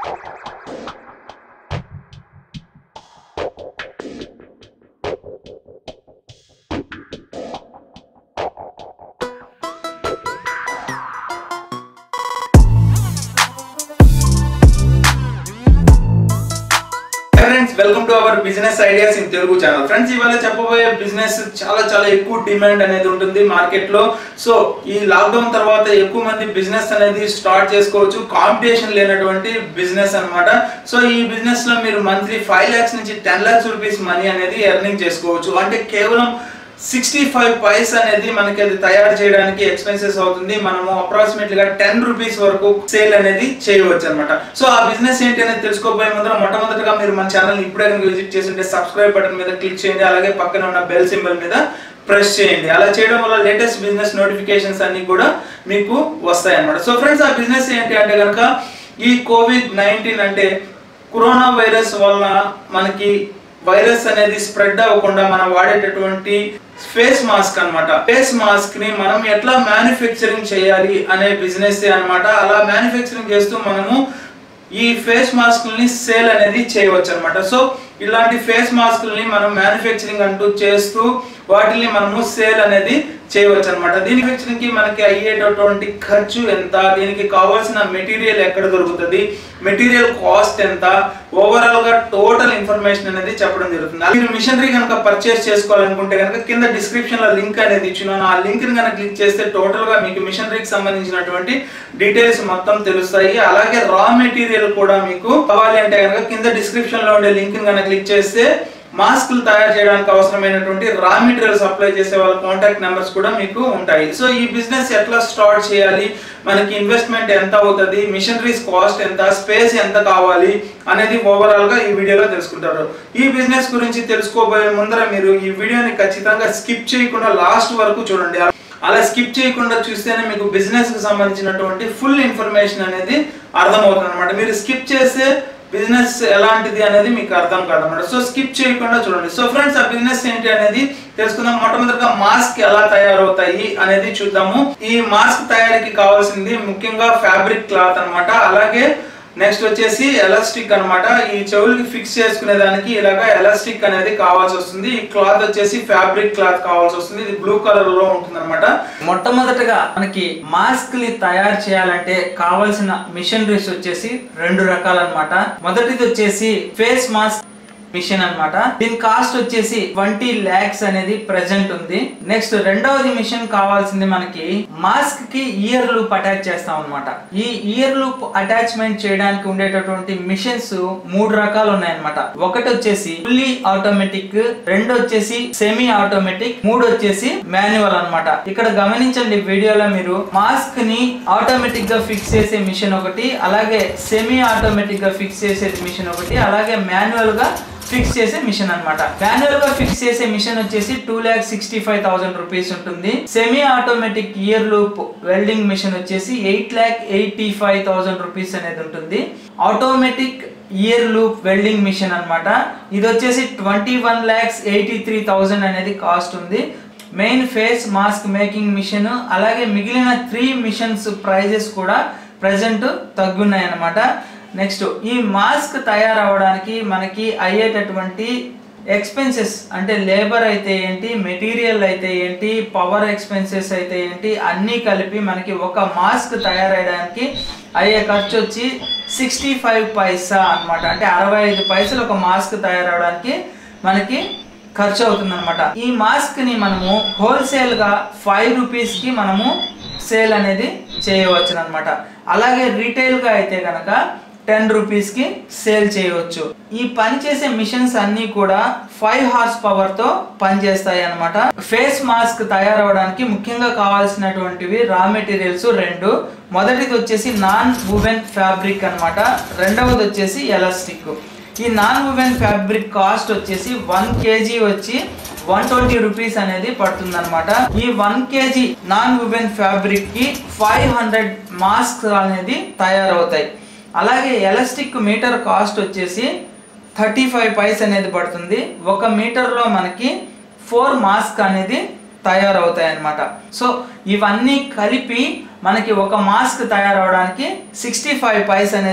Welcome to our business ideas in Telugu channel. Friends, ఇవాళ చెప్పబోయే business చాలా ఎక్కువ డిమాండ్ అనేది ఉంటుంది మార్కెట్ లో. సో ఈ లాక్డౌన్ తర్వాత ఎక్కువ మంది బిజినెస్ అనేది స్టార్ట్ చేసుకోవచ్చు, కాంపిటీషన్ లేనటువంటి బిజినెస్ అన్నమాట. సో ఈ బిజినెస్ లో మీరు మంత్లీ 5 lakhs నుంచి 10 lakhs రూపీస్ మనీ అనేది ఎర్నింగ్ చేసుకోవచ్చు. అంటే కేవలం 65 పైస్ అనేది మనకి అది తయారు చేయడానికి ఎక్స్పెన్సెస్ అవుతుంది. మనము అప్రాక్సిమేట్లీగా 10 రూపీస్ వరకు సేల్ అనేది చేయవచ్చు అనమాట. సో ఆ బిజినెస్ ఏంటి అనేది తెలుసుకోబోయే ముందర మొట్టమొదటిగా మీరు మన ఛానల్ ఇప్పుడే కనుక విజిట్ చేస్తుంటే సబ్స్క్రైబ్ బటన్ మీద క్లిక్ చేయండి, అలాగే పక్కన ఉన్న బెల్ సింబల్ మీద ప్రెస్ చేయండి. అలా చేయడం వల్ల లేటెస్ట్ బిజినెస్ నోటిఫికేషన్స్ అన్ని కూడా మీకు వస్తాయి అన్నమాట. సో ఫ్రెండ్స్, ఆ బిజినెస్ ఏంటి అంటే కనుక ఈ COVID-19 అంటే కరోనా వైరస్ వల్ల మనకి వైరస్ అనేది స్ప్రెడ్ అవ్వకుండా మనం వాడేటటువంటి ఫేస్ మాస్క్ అన్నమాట. ఫేస్ మాస్క్ ని మనం ఎట్లా మ్యానుఫ్యాక్చరింగ్ చేయాలి అనే బిజినెస్ అన్నమాట. అలా మ్యానుఫ్యాక్చరింగ్ చేస్తూ మనము ఈ ఫేస్ మాస్క్ని సేల్ అనేది చేయవచ్చు అనమాట. సో ఇలాంటి ఫేస్ మాస్క్ని మనం మ్యానుఫ్యాక్చరింగ్ అంటూ చేస్తూ వాటిని మనము సేల్ అనేది చేయవచ్చు అనమాట. దీని మ్యానుఫ్యాక్చరింగ్ కి మనకి అయ్యేటటువంటి ఖర్చు ఎంత, దీనికి కావాల్సిన మెటీరియల్ ఎక్కడ దొరుకుతుంది, మెటీరియల్ కాస్ట్ ఎంత, ఓవరాల్ గా టోటల్ ఇన్ఫర్మేషన్ అనేది చెప్పడం జరుగుతుంది. మీరు మిషనరీ కనుక పర్చేస్ చేసుకోవాలనుకుంటే కనుక కింద డిస్క్రిప్షన్ లో లింక్ అనేది ఇచ్చినాను. ఆ లింక్ ని కనుక క్లిక్ చేస్తే టోటల్ గా మీకు మిషనరీకి సంబంధించినటువంటి డీటెయిల్స్ మొత్తం తెలుస్తాయి. అలాగే రా మెటీరియల్ కూడా మీకు కావాలి అంటే కనుక కింద డిస్క్రిప్షన్ లో ఉండే లింక్ ని కనుక క్లిక్ చేస్తే మాస్కులు తయారు చేయడానికి అవసరమైనటువంటి రా మెటీరియల్ సప్లై చేసే వాళ్ళ కాంటాక్ట్ నెంబర్స్ కూడా మీకు ఉంటాయి. సో ఈ బిజినెస్ ఎట్లా స్టార్ట్ చేయాలి, మనకి ఇన్వెస్ట్మెంట్ ఎంత అవుతుంది, మిషనరీస్ కాస్ట్ ఎంత, స్పేస్ ఎంత కావాలి అనేది ఓవరాల్ గా ఈ వీడియోలో తెలుసుకుంటారు. ఈ బిజినెస్ గురించి తెలుసుకోబోయే ముందర మీరు ఈ వీడియోని ఖచ్చితంగా స్కిప్ చేయకుండా లాస్ట్ వరకు చూడండి. అలా స్కిప్ చేయకుండా చూస్తేనే మీకు బిజినెస్ కి సంబంధించినటువంటి ఫుల్ ఇన్ఫర్మేషన్ అనేది అర్థమవుతుంది అనమాట. మీరు స్కిప్ చేస్తే బిజినెస్ ఎలాంటిది అనేది మీకు అర్థం కాదన్నమాట. సో స్కిప్ చేయకుండా చూడండి. సో ఫ్రెండ్స్, ఆ బిజినెస్ ఏంటి అనేది తెలుసుకుందాం. మొట్టమొదటిగా మాస్క్ ఎలా తయారవుతాయి అనేది చూద్దాము. ఈ మాస్క్ తయారీకి కావాల్సింది ముఖ్యంగా ఫ్యాబ్రిక్ క్లాత్ అన్నమాట. అలాగే నెక్స్ట్ వచ్చేసి ఎలాస్టిక్ అన్నమాట. ఈ చెవులకి ఫిక్స్ చేసుకునే దానికి ఇలాగా ఎలాస్టిక్ అనేది కావాల్సి వస్తుంది. ఈ క్లాత్ వచ్చేసి ఫ్యాబ్రిక్ క్లాత్ కావాల్సి వస్తుంది. ఇది బ్లూ కలర్ లో ఉంటుంది అనమాట. మొట్టమొదటిగా మనకి మాస్క్ ని తయారు చేయాలంటే కావాల్సిన మిషనరీస్ వచ్చేసి 2 రకాలు అన్నమాట. మొదటిది వచ్చేసి ఫేస్ మాస్క్ మిషన్ అన్నమాట. దీని కాస్ట్ వచ్చేసి 20 lakhs అనేది ప్రెసెంట్ ఉంది. నెక్స్ట్ రెండవది మిషన్ కావాల్సింది మనకి మాస్క్ కి ఇయర్ లూప్ అటాచ్ చేస్తాం అన్నమాట. ఈ ఇయర్ లూప్ అటాచ్మెంట్ చేయడానికి ఉండేటటువంటి మిషన్స్ 3 రకాలు ఉన్నాయన్నమాట. ఒకటి వచ్చేసి ఫుల్లీ ఆటోమేటిక్, రెండు వచ్చేసి సెమీ ఆటోమేటిక్, 3 వచ్చేసి మాన్యువల్ అన్నమాట. ఇక్కడ గమనించండి వీడియోలో మీరు మాస్క్ ని ఆటోమేటిక్ గా ఫిక్స్ చేసే మిషన్ ఒకటి, అలాగే సెమీ ఆటోమేటిక్ గా ఫిక్స్ చేసే మిషన్ ఒకటి, అలాగే మాన్యువల్ గా ఫిక్స్ చేసే మిషన్ అన్నమాట. మాన్యువల్ గా ఫిక్స్ చేసే మిషన్ వచ్చేసి 2,65,000 రూపీస్ ఉంటుంది. Semi automatic ear loop welding machine వచ్చేసి 8,85,000 రూపీస్ అనేది ఉంటుంది. Automatic ear loop welding machine అన్నమాట. ఇది వచ్చేసి 21,83,000 అనేది కాస్ట్ ఉంది. Main face mask making machine, అలాగే మిగిలిన 3 మిషన్స్ ప్రైజెస్ కూడా ప్రెసెంట్ తగ్గున్నాయి అన్నమాట. నెక్స్ట్, ఈ మాస్క్ తయారవడానికి మనకి అయ్యేటటువంటి ఎక్స్పెన్సెస్ అంటే లేబర్ అయితే ఏంటి, మెటీరియల్ అయితే ఏంటి, పవర్ ఎక్స్పెన్సెస్ అయితే ఏంటి, అన్నీ కలిపి మనకి ఒక మాస్క్ తయారయ్యడానికి అయ్యే ఖర్చు వచ్చి 65 పైసా అన్నమాట. అంటే 65 పైసలు ఒక మాస్క్ తయారవడానికి మనకి ఖర్చు అవుతుంది అనమాట. ఈ మాస్క్ ని మనము హోల్సేల్ గా 5 రూపీస్ కి మనము సేల్ అనేది చేయవచ్చు అనమాట. అలాగే రీటైల్ గా అయితే కనుక 10 రూపీస్ కి సేల్ చేయవచ్చు. ఈ పని చేసే మిషన్స్ అన్ని కూడా 5 హార్స్ పవర్ తో పనిచేస్తాయి అన్నమాట. ఫేస్ మాస్క్ తయారవడానికి ముఖ్యంగా కావాల్సినటువంటివి రా మెటీరియల్స్ 2. మొదటిది వచ్చేసి నాన్ వువెన్ ఫ్యాబ్రిక్ అన్నమాట. రెండవది వచ్చేసి ఎలాస్టిక్. ఈ నాన్ వువెన్ ఫ్యాబ్రిక్ కాస్ట్ వచ్చేసి 1 kg వచ్చి 120 రూపీస్ అనేది పడుతుంది అనమాట. ఈ 1 kg నాన్ వువెన్ ఫ్యాబ్రిక్ కి 500 మాస్క్ అనేది తయారవుతాయి. అలాగే ఎలాస్టిక్ మీటర్ కాస్ట్ వచ్చేసి 35 పైస్ అనేది పడుతుంది. 1 మీటర్లో మనకి 4 మాస్క్ అనేది తయారవుతాయి అన్నమాట. సో ఇవన్నీ కలిపి మనకి ఒక మాస్క్ తయారవడానికి 65 పైస్ అనేది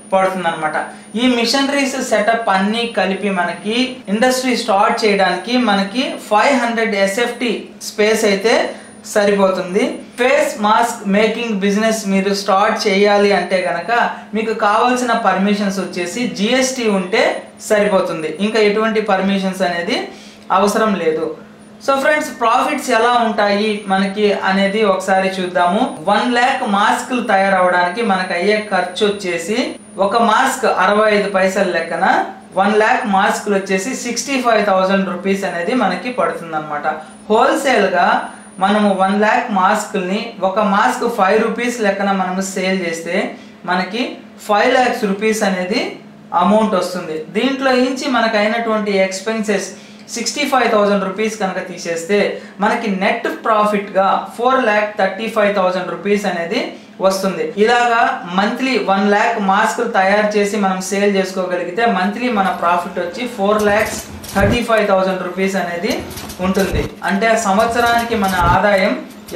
పడుతుంది అనమాట. ఈ మిషనరీస్ సెటప్ అన్ని కలిపి మనకి ఇండస్ట్రీ స్టార్ట్ చేయడానికి మనకి 500 SFT స్పేస్ అయితే సరిపోతుంది. ఫేస్ మాస్క్ మేకింగ్ బిజినెస్ మీరు స్టార్ట్ చేయాలి అంటే గనక మీకు కావాల్సిన పర్మిషన్స్ వచ్చేసి GST ఉంటే సరిపోతుంది, ఇంకా ఎటువంటి పర్మిషన్స్ అనేది అవసరం లేదు. సో ఫ్రెండ్స్, ప్రాఫిట్స్ ఎలా ఉంటాయి మనకి అనేది ఒకసారి చూద్దాము. 1 lakh మాస్క్లు తయారవడానికి మనకు అయ్యే ఖర్చు వచ్చేసి ఒక మాస్క్ 65 పైసల లెక్కన 1 lakh మాస్క్లు వచ్చేసి 65,000 రూపీస్ అనేది మనకి పడుతుంది అనమాట. హోల్సేల్గా మనము 1 lakh మాస్క్ని ఒక మాస్క్ 5 రూపీస్ లెక్కన మనము సేల్ చేస్తే మనకి 5 lakhs రూపీస్ అనేది అమౌంట్ వస్తుంది. దీంట్లో నుంచి మనకు అయినటువంటి ఎక్స్పెన్సెస్ 65,000 రూపీస్ కనుక తీసేస్తే మనకి నెట్ ప్రాఫిట్గా 4,35,000 రూపీస్ అనేది వస్తుంది. ఇలాగా మంత్లీ 1 lakh మాస్కులు తయారు చేసి మనం సేల్ చేసుకోగలిగితే మంత్లీ మన ప్రాఫిట్ వచ్చి 4,35,000 రూపీస్ అనేది ఉంటుంది. అంటే సంవత్సరానికి మన ఆదాయం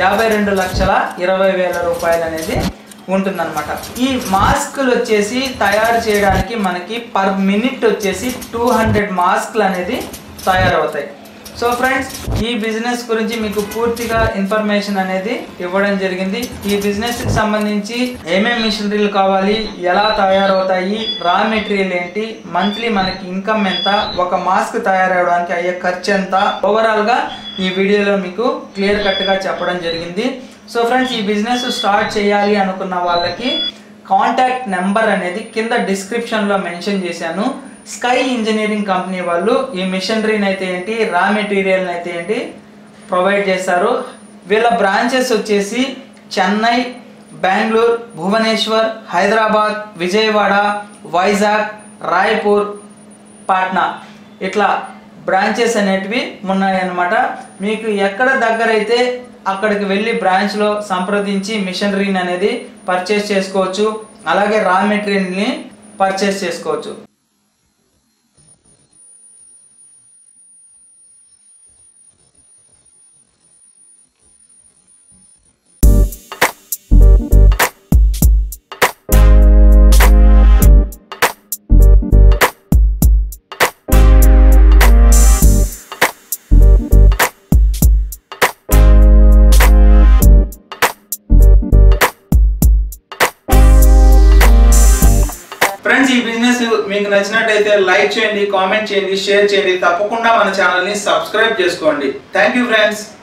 52,20,000 రూపాయలు అనేది ఉంటుందన్నమాట. ఈ మాస్కులు వచ్చేసి తయారు చేయడానికి మనకి పర్ మినిట్ వచ్చేసి 200 మాస్కులు అనేది తయారవుతాయి. సో ఫ్రెండ్స్, ఈ బిజినెస్ గురించి మీకు పూర్తిగా ఇన్ఫర్మేషన్ అనేది ఇవ్వడం జరిగింది. ఈ బిజినెస్కి సంబంధించి ఏమేమి మిషనరీలు కావాలి, ఎలా తయారవుతాయి, రా మెటీరియల్ ఏంటి, మంత్లీ మనకి ఇన్కమ్ ఎంత, ఒక మాస్క్ తయారవడానికి అయ్యే ఖర్చు ఎంత, ఓవరాల్గా ఈ వీడియోలో మీకు క్లియర్ కట్గా చెప్పడం జరిగింది. సో ఫ్రెండ్స్, ఈ బిజినెస్ స్టార్ట్ చేయాలి అనుకున్న వాళ్ళకి కాంటాక్ట్ నెంబర్ అనేది కింద డిస్క్రిప్షన్లో మెన్షన్ చేశాను. స్కై ఇంజనీరింగ్ కంపెనీ వాళ్ళు ఈ మిషనరీని అయితే ఏంటి, రా మెటీరియల్ అయితే ఏంటి ప్రొవైడ్ చేస్తారు. వీళ్ళ బ్రాంచెస్ వచ్చేసి చెన్నై, బెంగళూరు, భువనేశ్వర్, హైదరాబాద్, విజయవాడ, వైజాగ్, రాయ్పూర్, పాట్నా ఇట్లా బ్రాంచెస్ అనేటివి ఉన్నాయన్నమాట. మీకు ఎక్కడ దగ్గర అయితే అక్కడికి వెళ్ళి బ్రాంచ్లో సంప్రదించి మిషనరీని అనేది పర్చేస్ చేసుకోవచ్చు, అలాగే రా మెటీరియల్ని పర్చేస్ చేసుకోవచ్చు. ఫ్రెండ్స్, ఈ బిజినెస్ మీకు నచ్చినట్టయితే లైక్ చేయండి, కామెంట్ చేయండి, షేర్ చేయండి. తప్పకుండా మన ఛానల్ని సబ్స్క్రైబ్ చేసుకోండి. Thank you friends.